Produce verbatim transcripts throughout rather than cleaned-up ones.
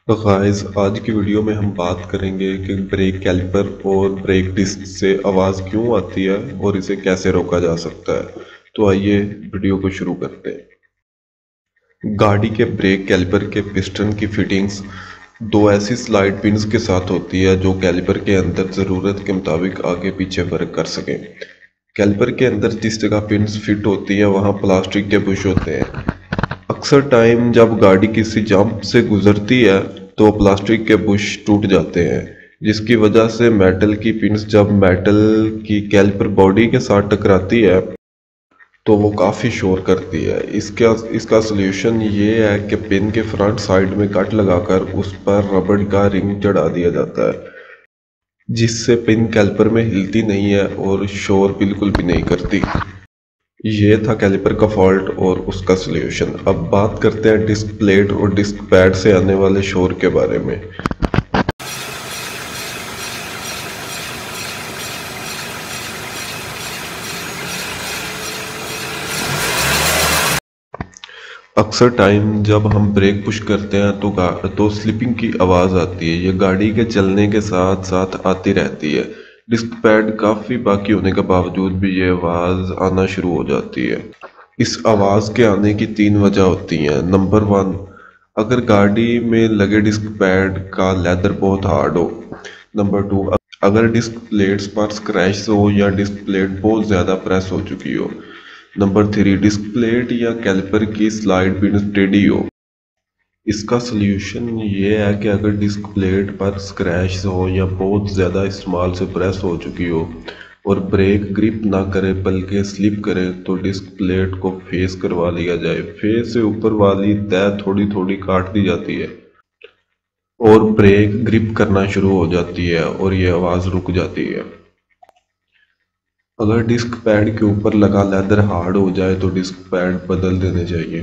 तो गाइस आज की वीडियो में हम बात करेंगे कि ब्रेक कैलिपर और ब्रेक डिस्क से आवाज़ क्यों आती है और इसे कैसे रोका जा सकता है। तो आइए वीडियो को शुरू करते हैं। गाड़ी के ब्रेक कैलिपर के पिस्टन की फिटिंग्स दो ऐसी स्लाइड पिन्स के साथ होती है जो कैलिपर के अंदर ज़रूरत के मुताबिक आगे पीछे वर्क कर सकें। कैलिपर के अंदर जिस जगह पिन्स फिट होती है वहाँ प्लास्टिक के बुश होते हैं। अक्सर टाइम जब गाड़ी किसी जंप से गुजरती है तो प्लास्टिक के बुश टूट जाते हैं, जिसकी वजह से मेटल की पिन्स जब मेटल की कैलिपर बॉडी के साथ टकराती है तो वो काफ़ी शोर करती है। इसका इसका सलूशन ये है कि पिन के फ्रंट साइड में कट लगाकर उस पर रबड़ का रिंग चढ़ा दिया जाता है, जिससे पिन कैलिपर में हिलती नहीं है और शोर बिल्कुल भी नहीं करती। ये था कैलिपर का फॉल्ट और उसका सलूशन। अब बात करते हैं डिस्क प्लेट और डिस्क पैड से आने वाले शोर के बारे में। अक्सर टाइम जब हम ब्रेक पुश करते हैं तो गा तो स्लिपिंग की आवाज़ आती है। ये गाड़ी के चलने के साथ साथ आती रहती है। डिस्क पैड काफ़ी बाकी होने के बावजूद भी ये आवाज़ आना शुरू हो जाती है। इस आवाज़ के आने की तीन वजह होती हैं। नंबर वन, अगर गाड़ी में लगे डिस्क पैड का लेदर बहुत हार्ड हो। नंबर टू, अगर डिस्क प्लेट्स पर स्क्रैच हो या डिस्क प्लेट बहुत ज़्यादा प्रेस हो चुकी हो। नंबर थ्री, डिस्क प्लेट या कैलिपर की स्लाइड पिन टेढ़ी हो। इसका सलूशन ये है कि अगर डिस्क प्लेट पर स्क्रैच हो या बहुत ज़्यादा इस्तेमाल से प्रेस हो चुकी हो और ब्रेक ग्रिप ना करे बल्कि स्लिप करे तो डिस्क प्लेट को फेस करवा लिया जाए। फेस से ऊपर वाली तह थोड़ी थोड़ी काट दी जाती है और ब्रेक ग्रिप करना शुरू हो जाती है और ये आवाज़ रुक जाती है। अगर डिस्क पैड के ऊपर लगा लेदर हार्ड हो जाए तो डिस्क पैड बदल देने चाहिए,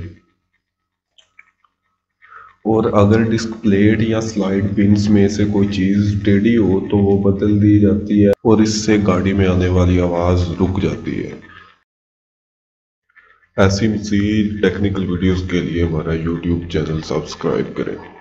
और अगर डिस्क प्लेट या स्लाइड पिन्स में से कोई चीज़ टेढ़ी हो तो वो बदल दी जाती है और इससे गाड़ी में आने वाली आवाज़ रुक जाती है। ऐसी मज़ीद टेक्निकल वीडियोस के लिए हमारा यूट्यूब चैनल सब्सक्राइब करें।